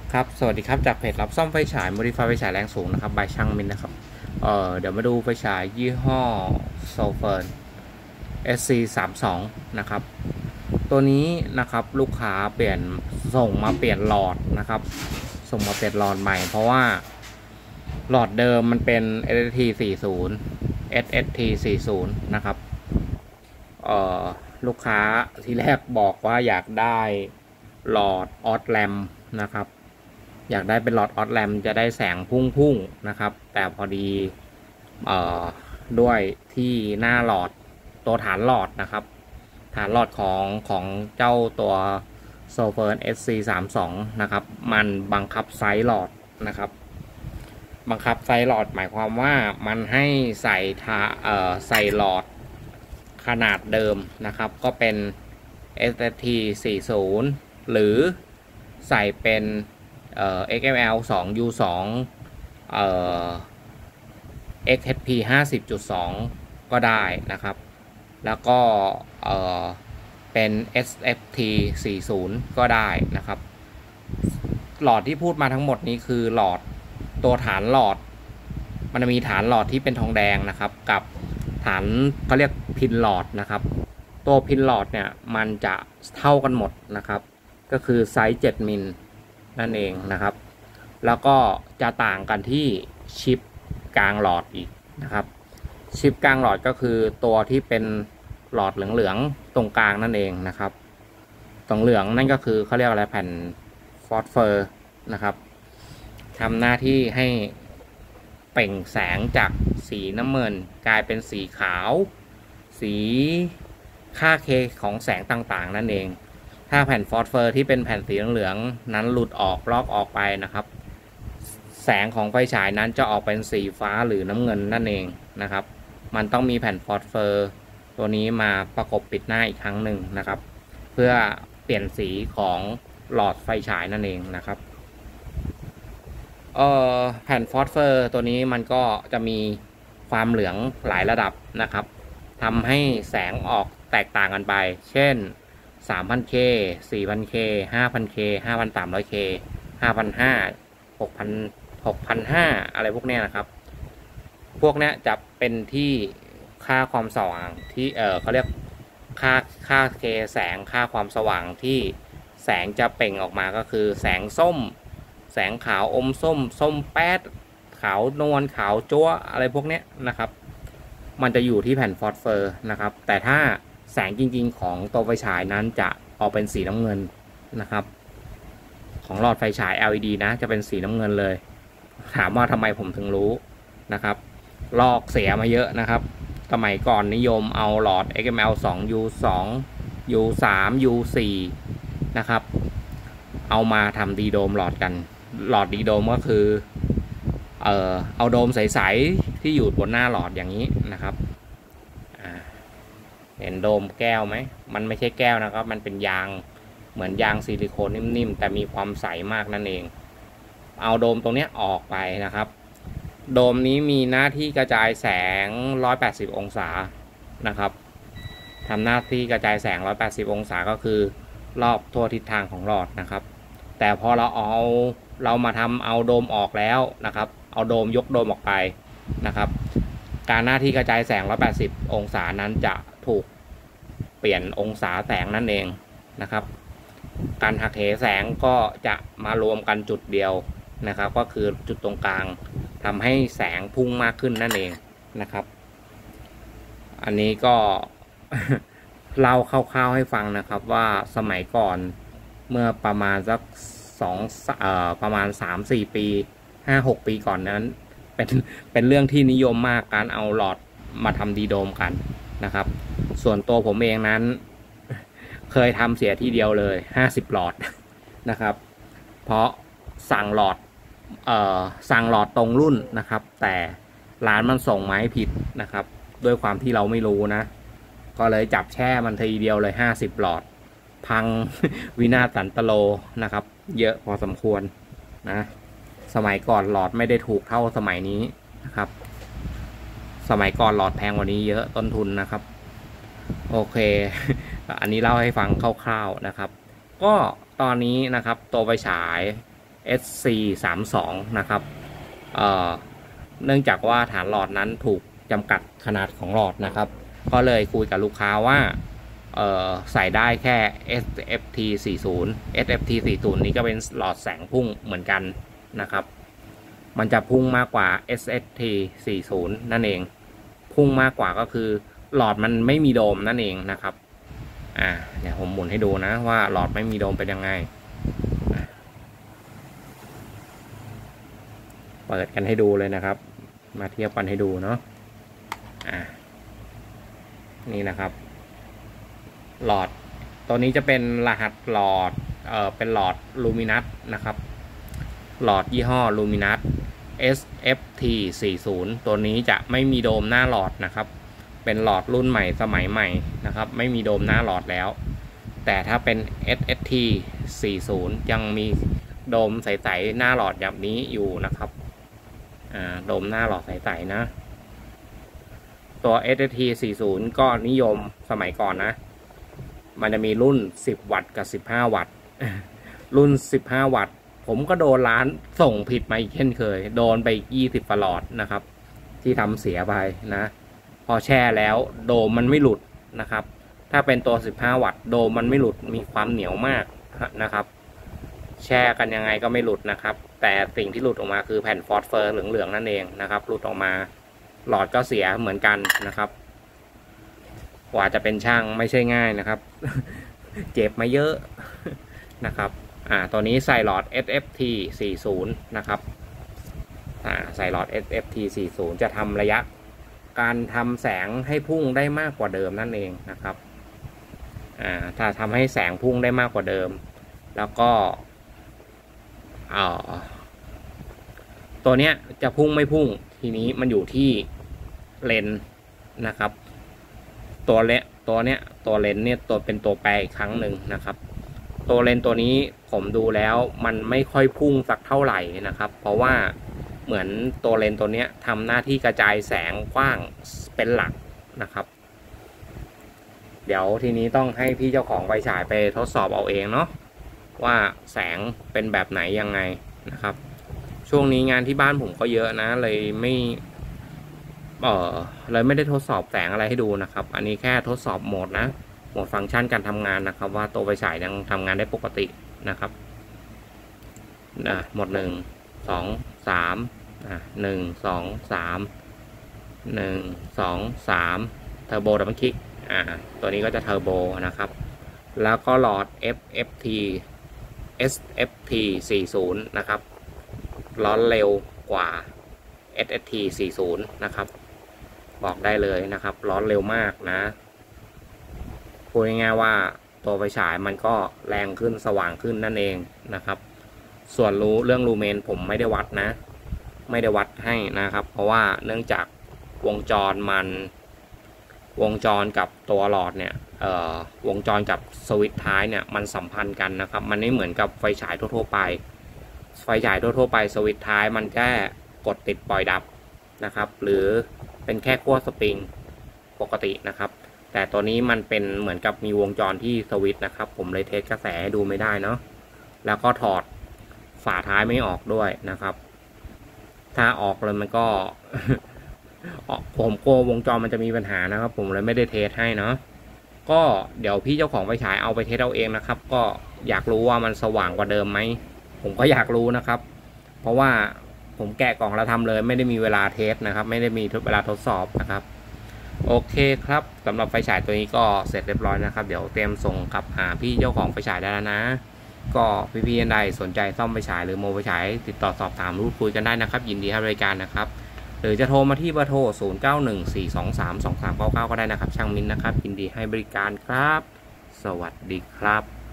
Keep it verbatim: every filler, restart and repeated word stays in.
ครับสวัสดีครับจากเพจรับซ่อมไฟฉาย Modify ไฟฉายแรงสูงนะครับบายช่างมินนะครับเอ่อเดี๋ยวมาดูไฟฉายยี่ห้อ Solfern เอส ซี สามสิบสอง นะครับตัวนี้นะครับลูกค้าเปลี่ยนส่งมาเปลี่ยนหลอดนะครับส่งมาเปลี่ยนหลอดใหม่เพราะว่าหลอดเดิมมันเป็น เอส เอส ที สี่สิบ เอส เอส ที สี่สิบ นะครับเอ่อลูกค้าที่แรกบอกว่าอยากได้หลอดออดแรมนะครับอยากได้เป็นหลอดออดแรมจะได้แสงพุ่งๆนะครับแต่พอดีเอ่อด้วยที่หน้าหลอดตัวฐานหลอดนะครับฐานหลอดของของเจ้าตัว Solfern เอส ซี สามสิบสอง นะครับมันบังคับไซส์หลอดนะครับบังคับไซส์หลอดหมายความว่ามันให้ใส่ทาเอ่อใส่หลอดขนาดเดิมนะครับก็เป็น เอส เอส ที สี่สิบ หรือใส่เป็นเอ่อ เอ็กซ์ เอ็ม แอล สอง ยู สอง เอ่อ เอ็กซ์ เอช พี ห้าสิบจุดสอง ก็ได้นะครับแล้วก็เอ่อเป็น เอส เอฟ ที สี่สิบ ก็ได้นะครับหลอดที่พูดมาทั้งหมดนี้คือหลอดตัวฐานหลอดมันจะมีฐานหลอดที่เป็นทองแดงนะครับกับฐานเขาเรียกพินหลอดนะครับตัวพินหลอดเนี่ยมันจะเท่ากันหมดนะครับก็คือไซส์เจ็ดมิลนั่นเองนะครับแล้วก็จะต่างกันที่ชิปกลางหลอดอีกนะครับชิปกลางหลอดก็คือตัวที่เป็นหลอดเหลืองๆตรงกลางนั่นเองนะครับตรงเหลืองนั่นก็คือเขาเรียกอะไรแผ่นฟอสเฟอร์นะครับทำหน้าที่ให้เปล่งแสงจากสีน้ำเงินกลายเป็นสีขาวสีค่าเคของแสงต่างๆนั่นเองถ้าแผ่นฟอสเฟอร์ที่เป็นแผ่นสีเหลืองๆนั้นหลุดออกลอกออกไปนะครับแสงของไฟฉายนั้นจะออกเป็นสีฟ้าหรือน้ำเงินนั่นเองนะครับมันต้องมีแผ่นฟอสเฟอร์ตัวนี้มาประกบปิดหน้าอีกครั้งหนึ่งนะครับเพื่อเปลี่ยนสีของหลอดไฟฉายนั่นเองนะครับเอ่อแผ่นฟอสเฟอร์ตัวนี้มันก็จะมีความเหลืองหลายระดับนะครับทำให้แสงออกแตกต่างกันไปเช่น สามพันเค สี่พันเค ห้าพันเค ห้าพันสามร้อยเค ห้าพันห้าร้อย หกพัน หกพันห้าร้อยอะไรพวกนี้นะครับพวกนี้จะเป็นที่ค่าความสว่างที่เออเขาเรียกค่าค่าเคแสงค่าความสว่างที่แสงจะเปล่งออกมาก็คือแสงส้มแสงขาวอมส้มส้มแป๊ดขาวนวลขาวจั๊วอะไรพวกนี้นะครับมันจะอยู่ที่แผ่นฟอสเฟอร์นะครับแต่ถ้าแสงจริงๆของตัวไฟฉายนั้นจะออกเป็นสีน้ำเงินนะครับของหลอดไฟฉาย แอล อี ดี นะจะเป็นสีน้ำเงินเลยถามว่าทำไมผมถึงรู้นะครับลอกเสียมาเยอะนะครับสมัยก่อนนิยมเอาหลอด เอ็กซ์ เอ็ม แอล สอง ยู สอง ยู สาม ยู สี่ นะครับเอามาทำดีโดมหลอดกันหลอดดีโดมก็คือเอ่อเอาโดมใสๆที่อยู่บนหน้าหลอดอย่างนี้นะครับเห็นโดมแก้วไหมมันไม่ใช่แก้วนะครับมันเป็นยางเหมือนยางซิลิโคนนิ่มๆแต่มีความใสมากนั่นเองเอาโดมตรงนี้ออกไปนะครับโดมนี้มีหน้าที่กระจายแสงหนึ่งร้อยแปดสิบองศานะครับทำหน้าที่กระจายแสงหนึ่งร้อยแปดสิบองศาก็คือรอบทั่วทิศทางของหลอดนะครับแต่พอเราเอาเรามาทำเอาโดมออกแล้วนะครับเอาโดมยกโดมออกไปนะครับการหน้าที่กระจายแสงหนึ่งร้อยแปดสิบองศานั้นจะถูกเปลี่ยนองศาแสงนั่นเองนะครับการหักเหแสงก็จะมารวมกันจุดเดียวนะครับก็คือจุดตรงกลางทำให้แสงพุ่งมากขึ้นนั่นเองนะครับอันนี้ก็ เล่าคร่าวๆให้ฟังนะครับว่าสมัยก่อนเมื่อประมาณสักสองเอ่อประมาณ สามสี่ ปีห้าหกปีก่อนนั้นเป็นเป็นเรื่องที่นิยมมากการเอาหลอดมาทำดีโดมกันนะครับส่วนตัวผมเองนั้นเคยทำเสียทีเดียวเลยห้าสิบหลอดนะครับเพราะสั่งหลอดเอ่อสั่งหลอดตรงรุ่นนะครับแต่ร้านมันส่งมาให้ผิดนะครับด้วยความที่เราไม่รู้นะก็เลยจับแช่มันทีเดียวเลยห้าสิบหลอดพัง วินาศสันตโลนะครับเยอะพอสมควรนะสมัยก่อนหลอดไม่ได้ถูกเท่าสมัยนี้นะครับสมัยก่อนหลอดแพงกว่านี้เยอะต้นทุนนะครับโอเค อันนี้เล่าให้ฟังคร่าวๆนะครับก็ตอนนี้นะครับตัวไฟฉายเอส ซี สามสอง นะครับเอ่อเนื่องจากว่าฐานหลอดนั้นถูกจำกัดขนาดของหลอดนะครับก็เลยคุยกับลูกค้าว่าเอ่อใส่ได้แค่ เอส เอฟ ที สี่สิบ เอส เอฟ ที สี่สิบ นี้ก็เป็นหลอดแสงพุ่งเหมือนกันนะครับมันจะพุ่งมากกว่า เอส เอฟ ที สี่สิบ นั่นเองพุ่งมากกว่าก็คือหลอดมันไม่มีโดมนั่นเองนะครับอ่าเดี๋ยวผมหมุนให้ดูนะว่าหลอดไม่มีโดมเป็นยังไงเปิดกันให้ดูเลยนะครับมาเทียบกันให้ดูเนาะอ่านี่นะครับหลอดตัวนี้จะเป็นรหัสหลอดเอ่อเป็นหลอดลูมินัสนะครับหลอดยี่ห้อลูมินัส เอส เอฟ ที สี่สิบ ตัวนี้จะไม่มีโดมหน้าหลอดนะครับเป็นหลอดรุ่นใหม่สมัยใหม่นะครับไม่มีโดมหน้าหลอดแล้วแต่ถ้าเป็น เอส เอส ที สี่สิบ ยังมีโดมใสๆหน้าหลอดแบบนี้อยู่นะครับอ่าโดมหน้าหลอดใสๆนะตัว เอส เอส ที สี่สิบ ก็นิยมสมัยก่อนนะมันจะมีรุ่นสิบวัตต์กับสิบห้าวัตต์รุ่นสิบห้าวัตต์ผมก็โดนร้านส่งผิดมาอีกเช่นเคยโดนไปยี่สิบฟลอดนะครับที่ทำเสียไปนะพอแช่แล้วโดมมันไม่หลุดนะครับถ้าเป็นตัวสิบห้าวัตต์โดมมันไม่หลุดมีความเหนียวมากนะครับแช่กันยังไงก็ไม่หลุดนะครับแต่สิ่งที่หลุดออกมาคือแผ่นฟอสเฟอร์เหลืองๆนั่นเองนะครับหลุดออกมาหลอดก็เสียเหมือนกันนะครับกว่าจะเป็นช่างไม่ใช่ง่ายนะครับ เจ็บมาเยอะนะครับอ่าตัวนี้ใส่หลอด เอส เอฟ ที สี่สิบ นะครับอ่าใส่หลอด เอส เอฟ ที สี่สิบ จะทำระยะการทำแสงให้พุ่งได้มากกว่าเดิมนั่นเองนะครับอ่าถ้าทำให้แสงพุ่งได้มากกว่าเดิมแล้วก็เอ่อตัวเนี้ยจะพุ่งไม่พุ่งทีนี้มันอยู่ที่เลนส์นะครับตัวเลตัวเนี้ยตัวเลนส์เนี่ยตัวเป็นตัวแปรอีกครั้งหนึ่งนะครับตัวเลนส์ตัวนี้ผมดูแล้วมันไม่ค่อยพุ่งสักเท่าไหร่นะครับเพราะว่าเหมือนตัวเลนส์ตัวนี้ทำหน้าที่กระจายแสงกว้างเป็นหลักนะครับเดี๋ยวทีนี้ต้องให้พี่เจ้าของไฟฉายไปทดสอบเอาเองเนาะว่าแสงเป็นแบบไหนยังไงนะครับช่วงนี้งานที่บ้านผมก็เยอะนะเลยไม่เออเลยไม่ได้ทดสอบแสงอะไรให้ดูนะครับอันนี้แค่ทดสอบโหมดนะโหมดฟังก์ชันการทำงานนะครับว่าตัวไฟฉายยังทำงานได้ปกตินะครับนะโหมดหนึ่งสองสามอ่ะหนึ่งสองสามหนึ่งสองสามเทอร์โบดับเบิลคลิกอ่าตัวนี้ก็จะเทอร์โบนะครับแล้วก็หลอด เอฟ เอฟ ที เอส เอฟ ที สี่สิบ นะครับร้อนเร็วกว่า เอส เอส ที สี่สิบ นะครับบอกได้เลยนะครับร้อนเร็วมากนะพูดง่ายๆว่าตัวไฟฉายมันก็แรงขึ้นสว่างขึ้นนั่นเองนะครับส่วนรู้เรื่องลูเมนผมไม่ได้วัดนะไม่ได้วัดให้นะครับเพราะว่าเนื่องจากวงจรมันวงจรกับตัวหลอดเนี่ยเอ่อวงจรกับสวิตช์ท้ายเนี่ยมันสัมพันธ์กันนะครับมันไม่เหมือนกับไฟฉายทั่วๆไปไฟฉายทั่วๆไปสวิตช์ท้ายมันแค่กดติดปล่อยดับนะครับหรือเป็นแค่ขั้วสปริงปกตินะครับแต่ตัวนี้มันเป็นเหมือนกับมีวงจรที่สวิตช์นะครับผมเลยเทสกระแสให้ดูไม่ได้เนาะแล้วก็ถอดฝาท้ายไม่ออกด้วยนะครับถ้าออกเลยมันก็ ผมกลัววงจรมันจะมีปัญหานะครับผมเลยไม่ได้เทสให้เนาะก็เดี๋ยวพี่เจ้าของไฟฉายเอาไปเทสเอาเองนะครับก็อยากรู้ว่ามันสว่างกว่าเดิมไหมผมก็อยากรู้นะครับเพราะว่าผมแกะกล่องแล้วทำเลยไม่ได้มีเวลาเทสนะครับไม่ได้มีเวลาทดสอบนะครับโอเคครับสำหรับไฟฉายตัวนี้ก็เสร็จเรียบร้อยนะครับเดี๋ยวเตรียมส่งกลับหาพี่เจ้าของไฟฉายได้แล้วนะก็พี่ๆท่านใดสนใจซ่อมไฟฉายหรือโมไฟฉายติดต่อสอบถามพูดคุยกันได้นะครับยินดีให้บริการนะครับหรือจะโทรมาที่เบอร์โทรศูนย์ เก้า หนึ่ง สี่ สอง สาม สอง สาม เก้า เก้าก็ได้นะครับช่างมินนะครับยินดีให้บริการครับสวัสดีครับ